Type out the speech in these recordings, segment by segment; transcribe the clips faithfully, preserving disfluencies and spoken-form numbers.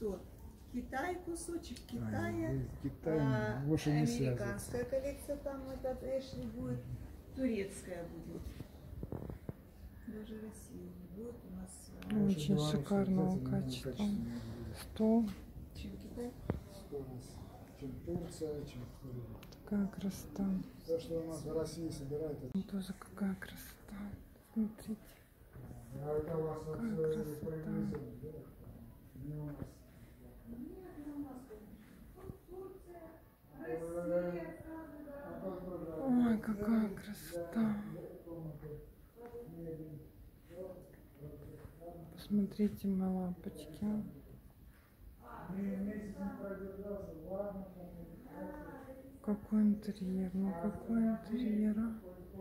что Китай, кусочек Китая, А, Китай а, больше не американская коллекция, там этот Эшли будет, турецкая будет. Даже Россия не будет у нас. Очень шикарного качества. Стол. Чем Китай? Чем Турция, чем Такая красота. то, что у нас в России собирают. Это... Тоже какая красота. Смотрите. А это у вас Какая красота. Ой, какая красота. Посмотрите, мои лапочки. Какой интерьер, ну какой интерьер, а?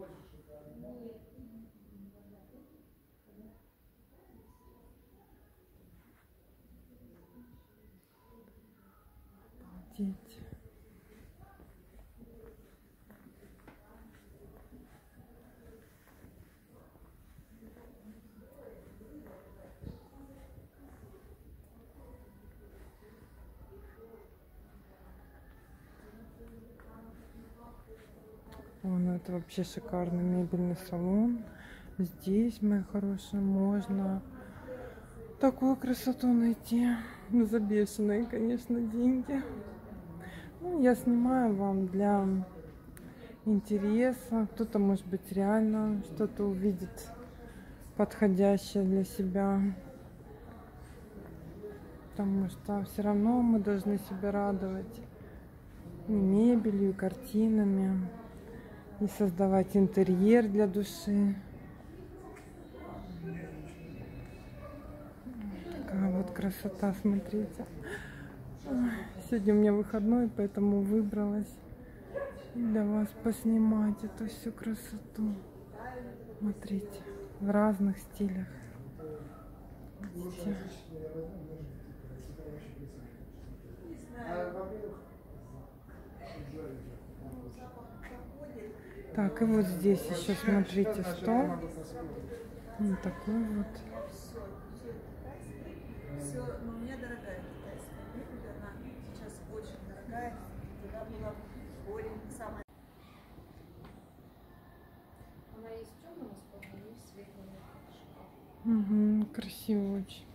Обалдеть. О, ну это вообще шикарный мебельный салон. Здесь, мои хорошие, можно такую красоту найти. Ну, за бешеные, конечно, деньги. Ну, я снимаю вам для интереса. Кто-то, может быть, реально что-то увидит подходящее для себя. Потому что все равно мы должны себя радовать и мебелью, и картинами. И создавать интерьер для души. Такая вот красота, смотрите. Сегодня у меня выходной, поэтому выбралась для вас поснимать эту всю красоту. Смотрите, в разных стилях. Видите? Так, и вот здесь еще, смотрите, стол. Вот такой вот. Все, но у меня дорогая китайская мебель, она сейчас очень дорогая. Тогда была в самая. Она есть в темном исполнении, есть в светлом. Угу, красиво очень.